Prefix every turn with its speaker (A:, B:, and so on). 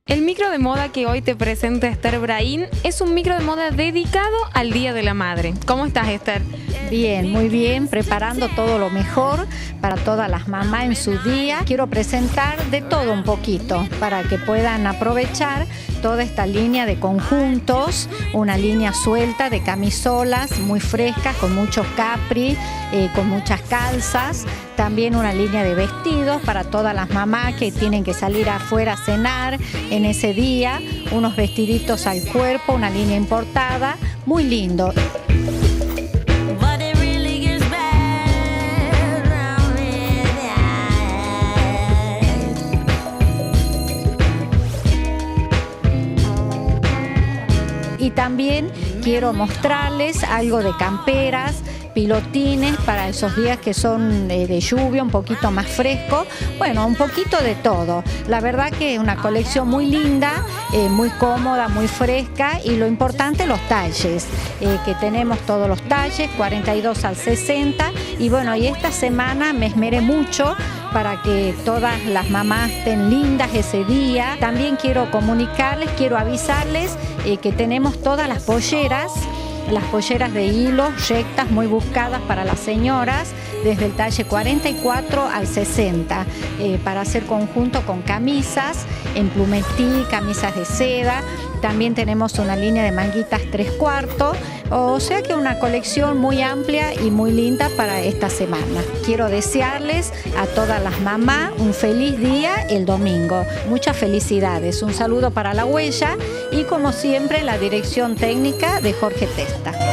A: El micro de moda que hoy te presenta Esther Brahim es un micro de moda dedicado al Día de la Madre. ¿Cómo estás, Esther?
B: Bien, muy bien, preparando todo lo mejor para todas las mamás en su día. Quiero presentar de todo un poquito para que puedan aprovechar toda esta línea de conjuntos, una línea suelta de camisolas muy frescas, con muchos capri, con muchas calzas. También una línea de vestidos para todas las mamás que tienen que salir afuera a cenar en ese día. Unos vestiditos al cuerpo, una línea importada, muy lindo. Y también quiero mostrarles algo de camperas, pilotines para esos días que son de lluvia, un poquito más fresco. Bueno, un poquito de todo. La verdad que es una colección muy linda, muy cómoda, muy fresca, y lo importante, los talles, que tenemos todos los talles, 42 al 60. Y bueno, y esta semana me esmeré mucho para que todas las mamás estén lindas ese día. También quiero comunicarles, quiero avisarles que tenemos todas las polleras de hilo rectas, muy buscadas para las señoras, desde el talle 44 al 60, para hacer conjunto con camisas en plumetí, camisas de seda. También tenemos una línea de manguitas 3/4, o sea que una colección muy amplia y muy linda para esta semana. Quiero desearles a todas las mamás un feliz día el domingo. Muchas felicidades, un saludo para La Huella y como siempre la dirección técnica de Jorge Testa.